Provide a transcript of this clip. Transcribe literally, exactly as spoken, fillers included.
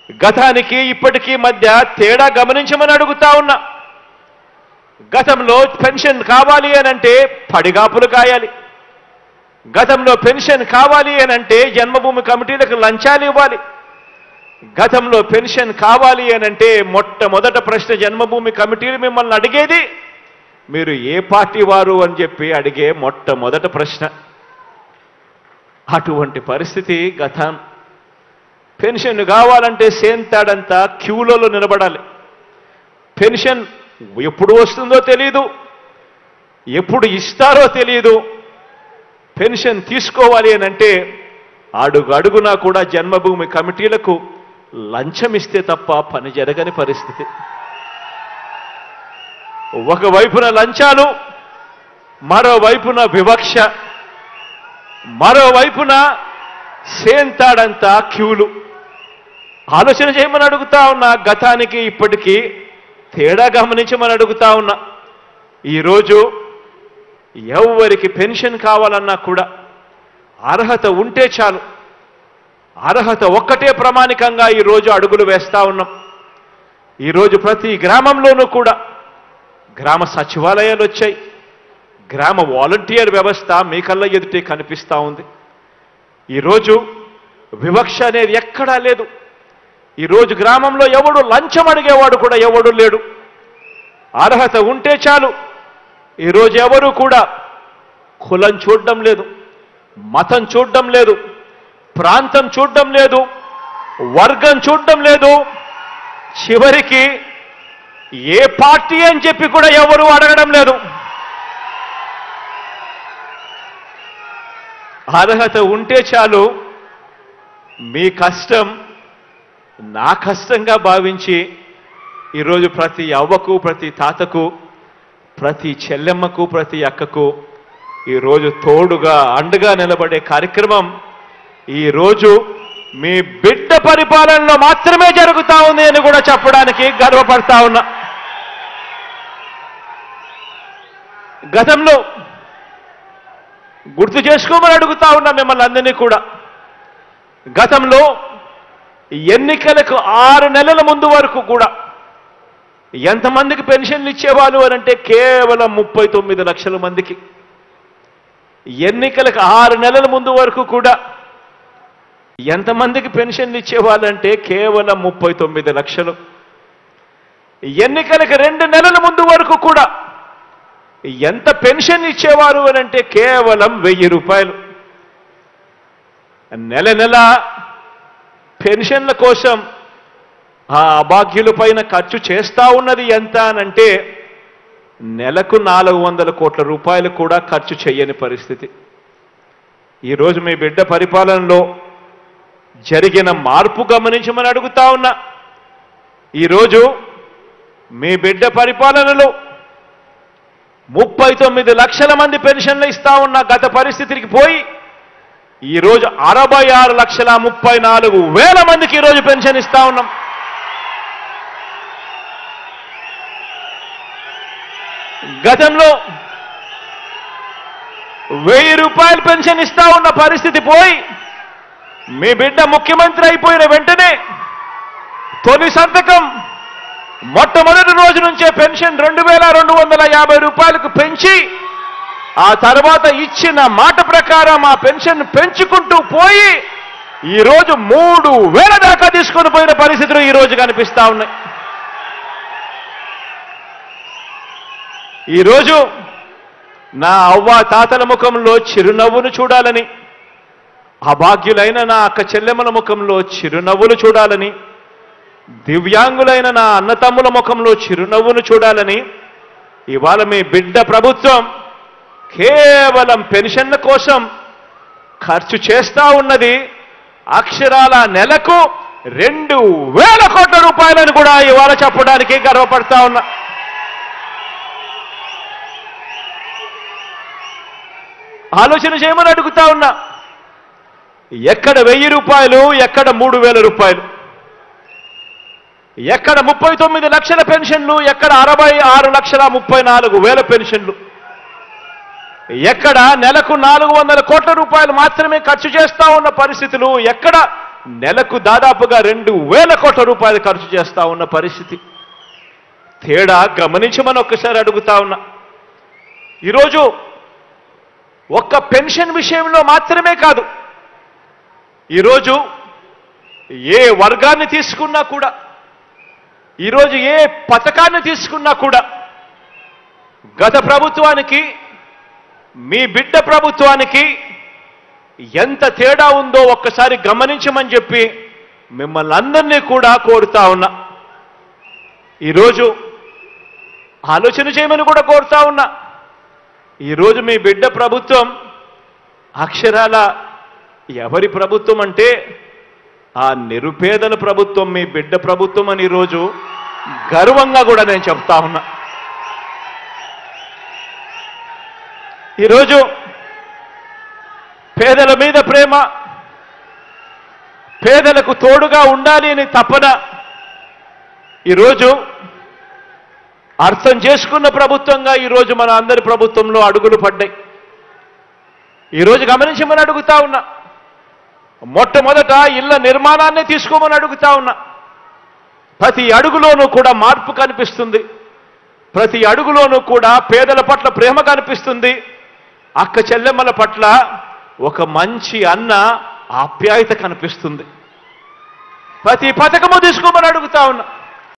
గతానికి ఇప్పటికీ మధ్య తేడా గమనించమని అడుగుతా ఉన్నా. గతంలో పెన్షన్ కావాలి అనంటే పడిగాపులు కాయాలి. గతంలో పెన్షన్ కావాలి అనంటే జన్మభూమి కమిటీలకు లంచాలు ఇవ్వాలి. గతంలో పెన్షన్ కావాలి అనంటే మొట్టమొదట ప్రశ్న జన్మభూమి కమిటీలు మిమ్మల్ని అడిగేది మీరు ఏ పార్టీ వారు అని చెప్పి అడిగే మొట్టమొదట ప్రశ్న. అటువంటి పరిస్థితి గతం. పెన్షన్ కావాలంటే సేంతాడంతా క్యూలలో నిలబడాలి. పెన్షన్ ఎప్పుడు వస్తుందో తెలియదు, ఎప్పుడు ఇస్తారో తెలియదు. పెన్షన్ తీసుకోవాలి అనంటే అడుగు అడుగునా కూడా జన్మభూమి కమిటీలకు లంచం ఇస్తే తప్ప పని జరగని పరిస్థితి. ఒకవైపున లంచాలు, మరోవైపున వివక్ష, మరోవైపున సేంతాడంతా క్యూలు. ఆలోచన చేయమని అడుగుతా ఉన్నా. గతానికి ఇప్పటికీ తేడా గమనించమని అడుగుతా ఉన్నా. ఈరోజు ఎవరికి పెన్షన్ కావాలన్నా కూడా అర్హత ఉంటే చాలు. అర్హత ఒక్కటే ప్రమాణికంగా ఈరోజు అడుగులు వేస్తా ఉన్నాం. ఈరోజు ప్రతి గ్రామంలోనూ కూడా గ్రామ సచివాలయాలు వచ్చాయి. గ్రామ వాలంటీర్ వ్యవస్థ మీ కళ్ళ ఎదుటే కనిపిస్తూ ఉంది. ఈరోజు వివక్ష అనేది ఎక్కడా లేదు. ఈరోజు గ్రామంలో ఎవడు లంచం అడిగేవాడు కూడా ఎవడు లేడు. అర్హత ఉంటే చాలు. ఈరోజు ఎవరు కూడా కులం చూడడం లేదు, మతం చూడడం లేదు, ప్రాంతం చూడడం లేదు, వర్గం చూడడం లేదు. చివరికి ఏ పార్టీ అని చెప్పి కూడా ఎవరు అడగడం లేదు. అర్హత ఉంటే చాలు. మీ కష్టం నా కష్టంగా భావించి ఈరోజు ప్రతి అవ్వకు, ప్రతి తాతకు, ప్రతి చెల్లెమ్మకు, ప్రతి అక్కకు ఈరోజు తోడుగా అండగా నిలబడే కార్యక్రమం ఈరోజు మీ బిడ్డ పరిపాలనలో మాత్రమే జరుగుతూ ఉంది అని కూడా చెప్పడానికి గర్వపడతా ఉన్నా. గతంలో గుర్తు చేసుకోమని అడుగుతా ఉన్నా మిమ్మల్ని అందరినీ కూడా. గతంలో ఎన్నికలకు ఆరు నెలల ముందు వరకు కూడా ఎంతమందికి పెన్షన్లు ఇచ్చేవాళ్ళు అని అంటే కేవలం ముప్పై తొమ్మిది లక్షల మందికి. ఎన్నికలకు ఆరు నెలల ముందు వరకు కూడా ఎంతమందికి పెన్షన్లు ఇచ్చేవాళ్ళంటే కేవలం ముప్పై తొమ్మిది లక్షలు. ఎన్నికలకు రెండు నెలల ముందు వరకు కూడా ఎంత పెన్షన్ ఇచ్చేవారు అని అంటే కేవలం వెయ్యి రూపాయలు. నెల నెల పెన్షన్ల కోసం ఆ అభాగ్యుల పైన ఖర్చు చేస్తా ఉన్నది ఎంత అనంటే నెలకు నాలుగు వందల కోట్ల రూపాయలు కూడా ఖర్చు చేయని పరిస్థితి. ఈరోజు మీ బిడ్డ పరిపాలనలో జరిగిన మార్పు గమనించమని అడుగుతా ఉన్నా. ఈరోజు మీ బిడ్డ పరిపాలనలో ముప్పై తొమ్మిది లక్షల మంది పెన్షన్లు ఇస్తా ఉన్న గత పరిస్థితికి పోయి ఈరోజు అరవై ఆరు లక్షల ముప్పై నాలుగు వేల మందికి ఈరోజు పెన్షన్ ఇస్తా ఉన్నాం. గతంలో వెయ్యి రూపాయలు పెన్షన్ ఇస్తా ఉన్న పరిస్థితి పోయి మీ బిడ్డ ముఖ్యమంత్రి అయిపోయిన వెంటనే తొలి సంతకం మొట్టమొదటి రోజు నుంచే పెన్షన్ రెండు వేల రెండు వందల యాభై రూపాయలకు పెంచి ఆ తర్వాత ఇచ్చిన మాట ప్రకారం ఆ పెన్షన్ పెంచుకుంటూ పోయి ఈరోజు మూడు వేల దాకా తీసుకొని పోయిన పరిస్థితులు ఈరోజు కనిపిస్తా ఉన్నాయి. ఈరోజు నా అవ్వ తాతల ముఖంలో చిరునవ్వును చూడాలని, అభాగ్యులైన నా అక్క చెల్లెమ్మల ముఖంలో చిరునవ్వులు చూడాలని, దివ్యాంగులైన నా అన్నతమ్ముల ముఖంలో చిరునవ్వును చూడాలని ఇవాళ మీ బిడ్డ ప్రభుత్వం కేవలం పెన్షన్ల కోసం ఖర్చు చేస్తా ఉన్నది అక్షరాల నెలకు రెండు వేల కోట్ల రూపాయలను కూడా ఇవాళ చెప్పడానికి గర్వపడతా ఉన్నా. ఆలోచన చేయమని అడుగుతా ఉన్నా. ఎక్కడ వెయ్యి రూపాయలు, ఎక్కడ మూడు వేల రూపాయలు, ఎక్కడ ముప్పై తొమ్మిది లక్షల పెన్షన్లు, ఎక్కడ అరవై ఆరు లక్షల ముప్పై నాలుగు వేల పెన్షన్లు, ఎక్కడ నెలకు నాలుగు వందల కోట్ల రూపాయలు మాత్రమే ఖర్చు చేస్తా ఉన్న పరిస్థితులు, ఎక్కడ నెలకు దాదాపుగా రెండు వేల కోట్ల రూపాయలు ఖర్చు చేస్తా ఉన్న పరిస్థితి. తేడా గమనించమని ఒక్కసారి అడుగుతా ఉన్నా. ఈరోజు ఒక్క పెన్షన్ విషయంలో మాత్రమే కాదు, ఈరోజు ఏ వర్గాన్ని తీసుకున్నా కూడా, ఈరోజు ఏ పథకాన్ని తీసుకున్నా కూడా గత ప్రభుత్వానికి మీ బిడ్డ ప్రభుత్వానికి ఎంత తేడా ఉందో ఒక్కసారి గమనించమని చెప్పి మిమ్మల్ని అందరినీ కూడా కోరుతా ఉన్నా. ఈరోజు ఆలోచన చేయమని కూడా కోరుతా ఉన్నా. ఈరోజు మీ బిడ్డ ప్రభుత్వం అక్షరాల ఎవరి ప్రభుత్వం అంటే ఆ నిరుపేదల ప్రభుత్వం, మీ బిడ్డ ప్రభుత్వం అని ఈరోజు గర్వంగా కూడా నేను చెప్తా ఉన్నా. ఈరోజు పేదల మీద ప్రేమ, పేదలకు తోడుగా ఉండాలి అని తపన ఈరోజు అర్థం చేసుకున్న ప్రభుత్వంగా ఈరోజు మన అందరి ప్రభుత్వంలో అడుగులు పడ్డాయి. ఈరోజు గమనించమని అడుగుతా ఉన్నా. మొట్టమొదట ఇళ్ల నిర్మాణాన్ని తీసుకోమని అడుగుతా ఉన్నా. ప్రతి అడుగులోనూ కూడా మార్పు కనిపిస్తుంది. ప్రతి అడుగులోనూ కూడా పేదల పట్ల ప్రేమ కనిపిస్తుంది. అక్క చెల్లెమ్మల పట్ల ఒక మంచి అన్న ఆప్యాయత కనిపిస్తుంది. ప్రతి పథకము తీసుకోమని అడుగుతా ఉన్నా.